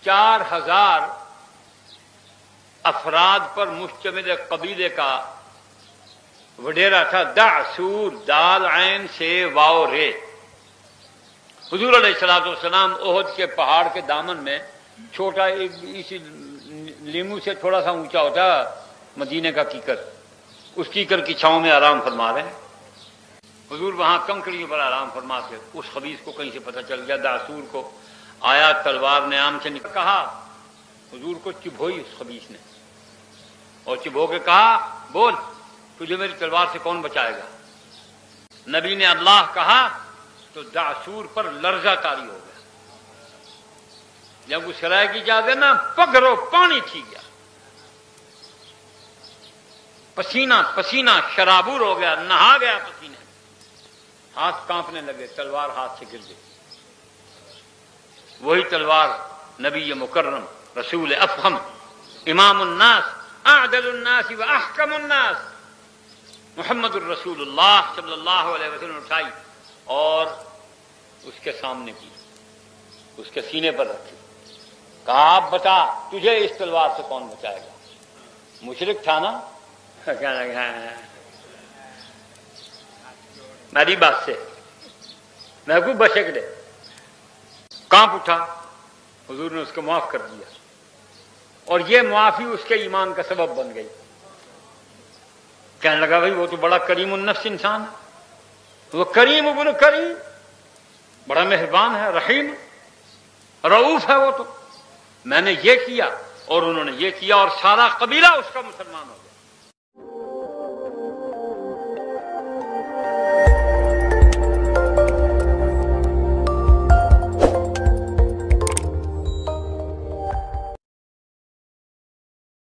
4000 افراد پر مشتمل قبیلے کا وڈیرا تھا، دعسور، دال عین سے واو رے۔ حضور علیہ الصلوۃ والسلام احد کے پہاڑ کے دامن میں، چھوٹا اسی لیمو سے تھوڑا سا اونچا ہوتا مدینے کا کیکر، اس کیکر کی چھاؤں میں آرام فرما رہے ہیں۔ حضور وہاں کنکریوں پر آرام فرما کے اس خبیث کو کہیں سے پتہ چل گیا، دعسور کو آیا، تلوار نے عام سے کہا، حضور کو چبھوئی اس خبیث نے، اور چبھو کے کہا بول تجھے میری تلوار سے کون بچائے گا؟ نبی نے اللہ کہا تو دعسور پر لرزہ طاری ہو گیا، جب اس رائے کی اجازت نا پگھرو پانی تھی گیا، پسینہ پسینہ شرابور ہو گیا، نہا گیا پسینے، ہاتھ کانپنے لگے، تلوار ہاتھ سے گر گئی۔ وہی تلوار نبی مکرم، رسول افخم، امام الناس، اعدل الناس و احکم الناس، محمد الرسول اللہ صلی اللہ علیہ وسلم اٹھائی اور اس کے سامنے کی، اس کے سینے پر رکھی، کہا آپ بتا تجھے اس تلوار سے کون بچائے گا؟ مشرک تھا نا، کہنے لگا میری بات سے محبوب بشک دے، کانپ اٹھا، حضور نے اس کو معاف کر دیا، اور یہ معافی اس کے ایمان کا سبب بن گئی۔ کہنے لگا بھائی وہ تو بڑا کریم النفس انسان ہے، وہ کریم ابن کریم، بڑا مہربان ہے، رحیم رؤوف ہے، وہ تو میں نے یہ کیا اور انہوں نے یہ کیا، اور سارا قبیلہ اس کا مسلمان ہو گیا۔